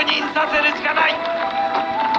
認させるしかない。